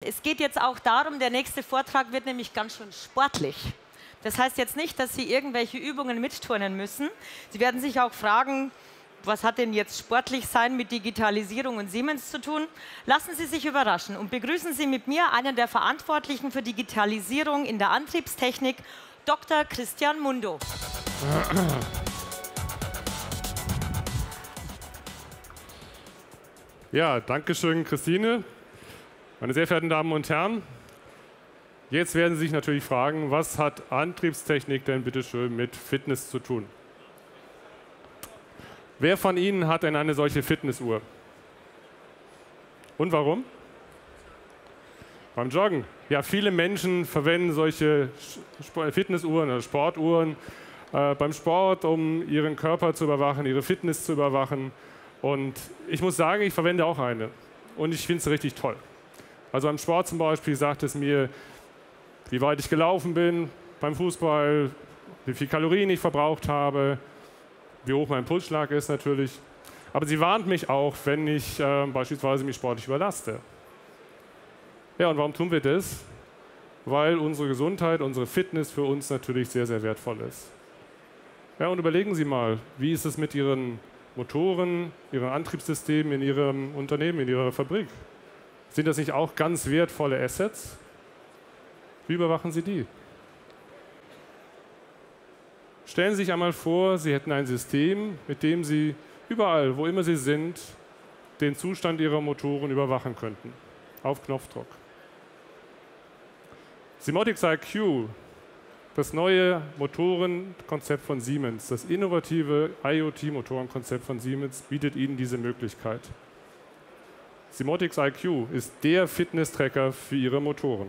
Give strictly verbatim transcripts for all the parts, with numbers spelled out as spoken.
Es geht jetzt auch darum, der nächste Vortrag wird nämlich ganz schön sportlich. Das heißt jetzt nicht, dass Sie irgendwelche Übungen mitturnen müssen. Sie werden sich auch fragen, was hat denn jetzt sportlich sein mit Digitalisierung und Siemens zu tun? Lassen Sie sich überraschen und begrüßen Sie mit mir einen der Verantwortlichen für Digitalisierung in der Antriebstechnik, Doktor Christian Mundo. Ja, danke schön, Christine. Meine sehr verehrten Damen und Herren, jetzt werden Sie sich natürlich fragen, was hat Antriebstechnik denn bitte schön mit Fitness zu tun? Wer von Ihnen hat denn eine solche Fitnessuhr? Und warum? Beim Joggen. Ja, viele Menschen verwenden solche Fitnessuhren oder Sportuhren äh, beim Sport, um ihren Körper zu überwachen, ihre Fitness zu überwachen. Und ich muss sagen, ich verwende auch eine. Und ich finde es richtig toll. Also beim Sport zum Beispiel sagt es mir, wie weit ich gelaufen bin, beim Fußball, wie viel Kalorien ich verbraucht habe, wie hoch mein Pulsschlag ist natürlich. Aber sie warnt mich auch, wenn ich äh, beispielsweise mich sportlich überlaste. Ja, und warum tun wir das? Weil unsere Gesundheit, unsere Fitness für uns natürlich sehr, sehr wertvoll ist. Ja, und überlegen Sie mal, wie ist es mit Ihren Motoren, Ihren Antriebssystemen in Ihrem Unternehmen, in Ihrer Fabrik? Sind das nicht auch ganz wertvolle Assets? Wie überwachen Sie die? Stellen Sie sich einmal vor, Sie hätten ein System, mit dem Sie überall, wo immer Sie sind, den Zustand Ihrer Motoren überwachen könnten. Auf Knopfdruck. Simotics I Q, das neue Motorenkonzept von Siemens, das innovative I O T-Motorenkonzept von Siemens, bietet Ihnen diese Möglichkeit. Simotics I Q ist der Fitness-Tracker für Ihre Motoren.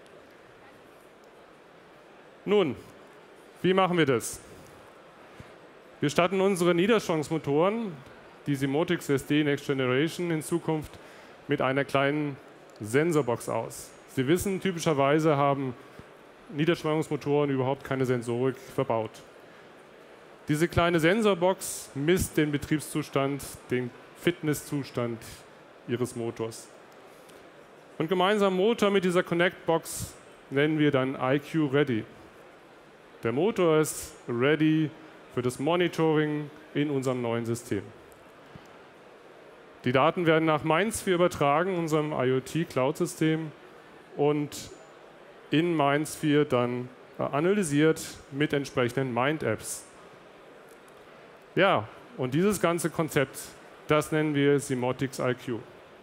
Nun, wie machen wir das? Wir statten unsere Niederspannungsmotoren, die Simotics S D Next Generation, in Zukunft mit einer kleinen Sensorbox aus. Sie wissen, typischerweise haben Niederspannungsmotoren überhaupt keine Sensorik verbaut. Diese kleine Sensorbox misst den Betriebszustand, den Fitnesszustand Ihres Motors. Und gemeinsam Motor mit dieser Connect-Box nennen wir dann I Q Ready. Der Motor ist ready für das Monitoring in unserem neuen System. Die Daten werden nach MindSphere übertragen, unserem I O T-Cloud-System, und in MindSphere dann analysiert mit entsprechenden Mind-Apps. Ja, und dieses ganze Konzept, das nennen wir Simotics I Q.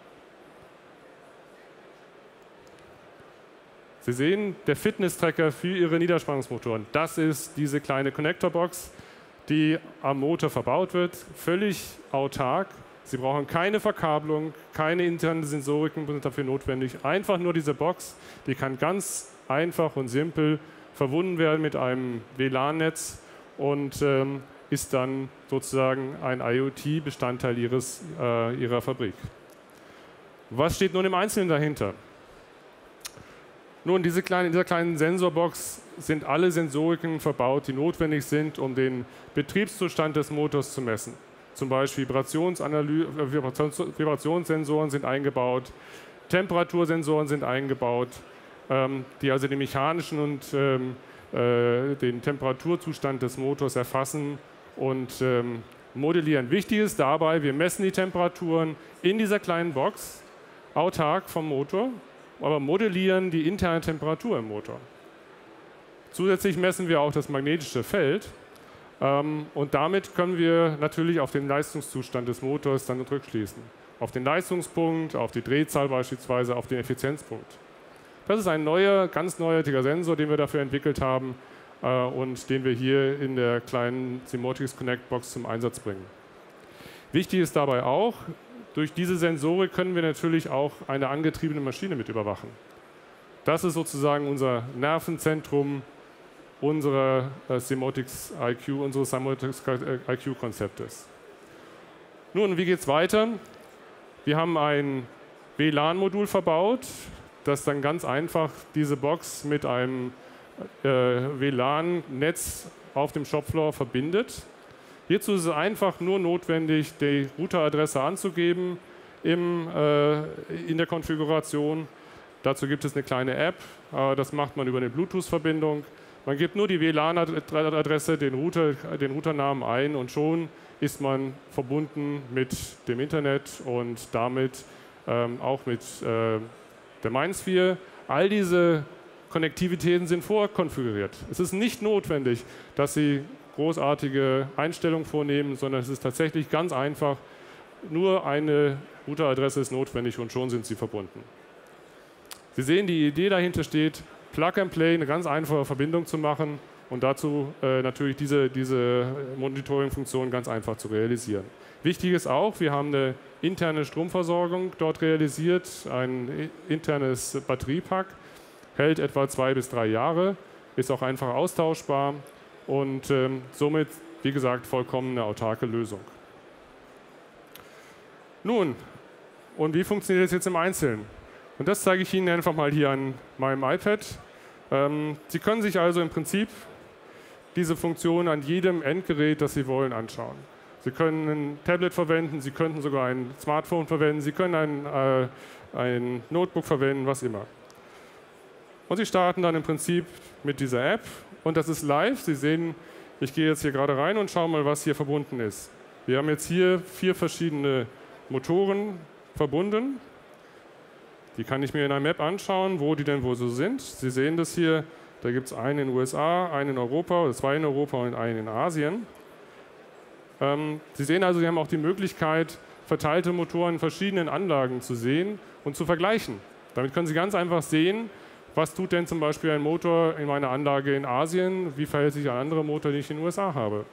Sie sehen, der Fitness-Tracker für Ihre Niederspannungsmotoren, das ist diese kleine Connector-Box, die am Motor verbaut wird, völlig autark. Sie brauchen keine Verkabelung, keine internen Sensoriken sind dafür notwendig. Einfach nur diese Box, die kann ganz einfach und simpel verbunden werden mit einem W LAN-Netz und ähm, ist dann sozusagen ein I O T-Bestandteil ihres, äh, Ihrer Fabrik. Was steht nun im Einzelnen dahinter? Nun, diese kleine, in dieser kleinen Sensorbox sind alle Sensoriken verbaut, die notwendig sind, um den Betriebszustand des Motors zu messen. Zum Beispiel Vibrationssensoren sind eingebaut, Temperatursensoren sind eingebaut, ähm, die also den mechanischen und ähm, äh, den Temperaturzustand des Motors erfassen und ähm, modellieren. Wichtig ist dabei, wir messen die Temperaturen in dieser kleinen Box, autark vom Motor, aber modellieren die interne Temperatur im Motor. Zusätzlich messen wir auch das magnetische Feld. Und damit können wir natürlich auf den Leistungszustand des Motors dann rückschließen. Auf den Leistungspunkt, auf die Drehzahl beispielsweise, auf den Effizienzpunkt. Das ist ein neuer, ganz neuartiger Sensor, den wir dafür entwickelt haben und den wir hier in der kleinen Simotics Connect Box zum Einsatz bringen. Wichtig ist dabei auch, durch diese Sensorik können wir natürlich auch eine angetriebene Maschine mit überwachen. Das ist sozusagen unser Nervenzentrum unserer äh, Simotics I Q, unseres Simotics I Q-Konzeptes. Nun, wie geht es weiter? Wir haben ein W LAN-Modul verbaut, das dann ganz einfach diese Box mit einem äh, W LAN-Netz auf dem Shopfloor verbindet. Hierzu ist es einfach nur notwendig, die Routeradresse anzugeben im, äh, in der Konfiguration. Dazu gibt es eine kleine App, das macht man über eine Bluetooth-Verbindung. Man gibt nur die W L A N-Adresse, den, Router, den Routernamen ein und schon ist man verbunden mit dem Internet und damit ähm, auch mit äh, der MindSphere. All diese Konnektivitäten sind vorkonfiguriert. Es ist nicht notwendig, dass Sie großartige Einstellungen vornehmen, sondern es ist tatsächlich ganz einfach. Nur eine Routeradresse ist notwendig und schon sind Sie verbunden. Sie sehen, die Idee dahinter steht, Plug and Play, eine ganz einfache Verbindung zu machen und dazu äh, natürlich diese, diese Monitoring-Funktion ganz einfach zu realisieren. Wichtig ist auch, wir haben eine interne Stromversorgung dort realisiert, ein internes Batteriepack, hält etwa zwei bis drei Jahre, ist auch einfach austauschbar und ähm, somit, wie gesagt, vollkommen eine autarke Lösung. Nun, und wie funktioniert das jetzt im Einzelnen? Und das zeige ich Ihnen einfach mal hier an meinem iPad. Ähm, Sie können sich also im Prinzip diese Funktion an jedem Endgerät, das Sie wollen, anschauen. Sie können ein Tablet verwenden, Sie könnten sogar ein Smartphone verwenden, Sie können ein, äh, ein Notebook verwenden, was immer. Und Sie starten dann im Prinzip mit dieser App und das ist live. Sie sehen, ich gehe jetzt hier gerade rein und schaue mal, was hier verbunden ist. Wir haben jetzt hier vier verschiedene Motoren verbunden. Die kann ich mir in einer Map anschauen, wo die denn wo so sind. Sie sehen das hier, da gibt es einen in den U S A, einen in Europa, oder zwei in Europa und einen in Asien. Ähm, Sie sehen also, Sie haben auch die Möglichkeit, verteilte Motoren in verschiedenen Anlagen zu sehen und zu vergleichen. Damit können Sie ganz einfach sehen, was tut denn zum Beispiel ein Motor in meiner Anlage in Asien, wie verhält sich ein anderer Motor, den ich in den U S A habe.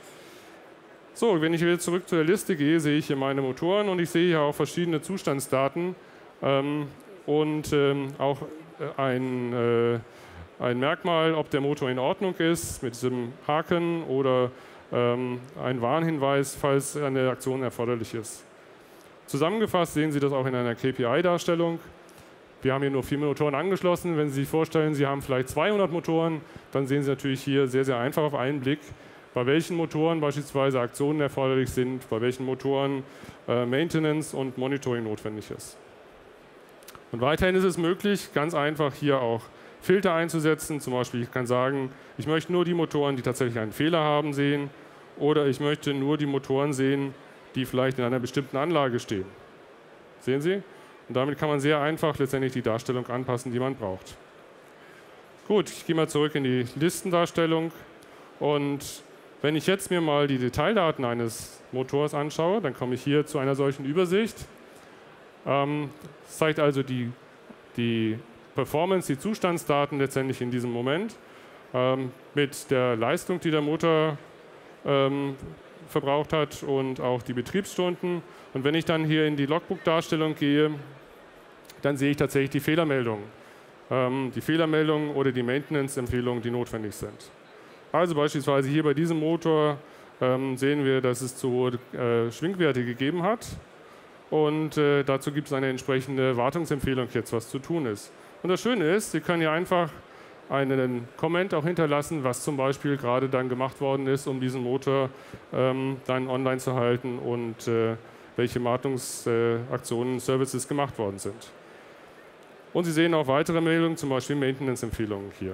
So, wenn ich wieder zurück zur Liste gehe, sehe ich hier meine Motoren und ich sehe hier auch verschiedene Zustandsdaten ähm, und ähm, auch ein, äh, ein Merkmal, ob der Motor in Ordnung ist, mit diesem Haken oder ähm, ein Warnhinweis, falls eine Aktion erforderlich ist. Zusammengefasst sehen Sie das auch in einer K P I-Darstellung. Wir haben hier nur vier Motoren angeschlossen. Wenn Sie sich vorstellen, Sie haben vielleicht zweihundert Motoren, dann sehen Sie natürlich hier sehr, sehr einfach auf einen Blick, bei welchen Motoren beispielsweise Aktionen erforderlich sind, bei welchen Motoren äh, Maintenance und Monitoring notwendig ist. Und weiterhin ist es möglich, ganz einfach hier auch Filter einzusetzen. Zum Beispiel, ich kann sagen, ich möchte nur die Motoren, die tatsächlich einen Fehler haben, sehen oder ich möchte nur die Motoren sehen, die vielleicht in einer bestimmten Anlage stehen. Sehen Sie? Und damit kann man sehr einfach letztendlich die Darstellung anpassen, die man braucht. Gut, ich gehe mal zurück in die Listendarstellung und wenn ich jetzt mir mal die Detaildaten eines Motors anschaue, dann komme ich hier zu einer solchen Übersicht. Ähm, das zeigt also die, die Performance, die Zustandsdaten letztendlich in diesem Moment ähm, mit der Leistung, die der Motor ähm, verbraucht hat und auch die Betriebsstunden. Und wenn ich dann hier in die Logbook-Darstellung gehe, dann sehe ich tatsächlich die Fehlermeldungen. Ähm, die Fehlermeldungen oder die Maintenance-Empfehlungen, die notwendig sind. Also beispielsweise hier bei diesem Motor ähm, sehen wir, dass es zu hohe äh, Schwingwerte gegeben hat. Und äh, dazu gibt es eine entsprechende Wartungsempfehlung jetzt, was zu tun ist. Und das Schöne ist, Sie können hier einfach einen Comment auch hinterlassen, was zum Beispiel gerade dann gemacht worden ist, um diesen Motor ähm, dann online zu halten und äh, welche Wartungsaktionen, äh, Services gemacht worden sind. Und Sie sehen auch weitere Meldungen, zum Beispiel Maintenance-Empfehlungen hier.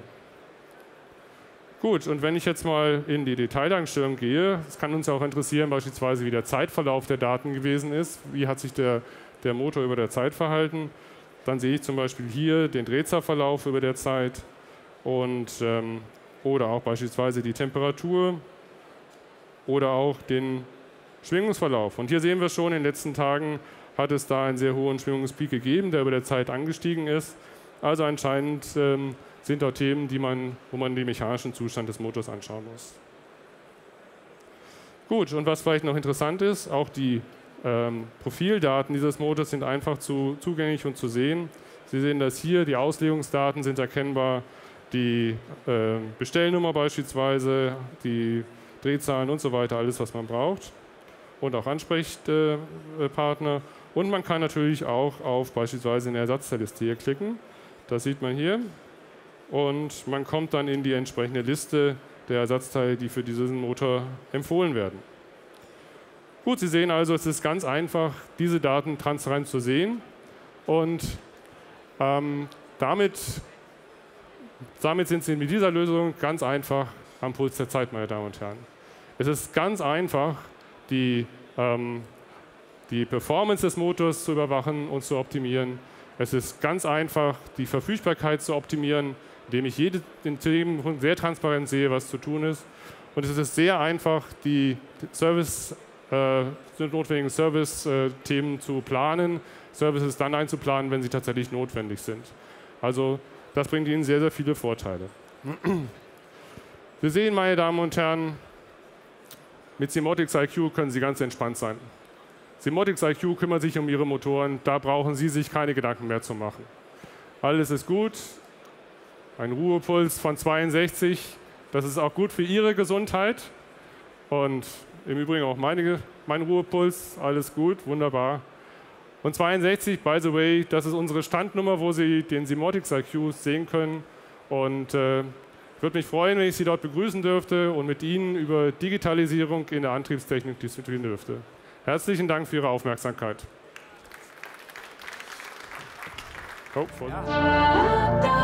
Gut, und wenn ich jetzt mal in die Detaildarstellung gehe, es kann uns auch interessieren, beispielsweise wie der Zeitverlauf der Daten gewesen ist, wie hat sich der, der Motor über der Zeit verhalten, dann sehe ich zum Beispiel hier den Drehzahlverlauf über der Zeit und, ähm, oder auch beispielsweise die Temperatur oder auch den Schwingungsverlauf. Und hier sehen wir schon, in den letzten Tagen hat es da einen sehr hohen Schwingungspeak gegeben, der über der Zeit angestiegen ist. Also anscheinend ähm, sind dort Themen, die man, wo man den mechanischen Zustand des Motors anschauen muss. Gut, und was vielleicht noch interessant ist, auch die ähm, Profildaten dieses Motors sind einfach zu, zugänglich und zu sehen. Sie sehen das hier, die Auslegungsdaten sind erkennbar, die äh, Bestellnummer beispielsweise, die Drehzahlen und so weiter, alles was man braucht. Und auch Ansprechpartner. Äh, und man kann natürlich auch auf beispielsweise eine Ersatzteilliste hier klicken. Das sieht man hier. Und man kommt dann in die entsprechende Liste der Ersatzteile, die für diesen Motor empfohlen werden. Gut, Sie sehen also, es ist ganz einfach, diese Daten transparent zu sehen. Und Ähm, damit, damit sind Sie mit dieser Lösung ganz einfach am Puls der Zeit, meine Damen und Herren. Es ist ganz einfach, die, ähm, die Performance des Motors zu überwachen und zu optimieren. Es ist ganz einfach, die Verfügbarkeit zu optimieren, indem ich jeden Themen sehr transparent sehe, was zu tun ist. Und es ist sehr einfach, die Service, äh, notwendigen Service-Themen äh, zu planen, Services dann einzuplanen, wenn sie tatsächlich notwendig sind. Also das bringt Ihnen sehr, sehr viele Vorteile. Wir sehen, meine Damen und Herren, mit Simotics I Q können Sie ganz entspannt sein. Simotics I Q kümmert sich um Ihre Motoren, da brauchen Sie sich keine Gedanken mehr zu machen. Alles ist gut. Ein Ruhepuls von zweiundsechzig, das ist auch gut für Ihre Gesundheit. Und im Übrigen auch meine, mein Ruhepuls, alles gut, wunderbar. Und zweiundsechzig, by the way, das ist unsere Standnummer, wo Sie den Simotics I Q sehen können. Und äh, ich würde mich freuen, wenn ich Sie dort begrüßen dürfte und mit Ihnen über Digitalisierung in der Antriebstechnik diskutieren dürfte. Herzlichen Dank für Ihre Aufmerksamkeit. Oh,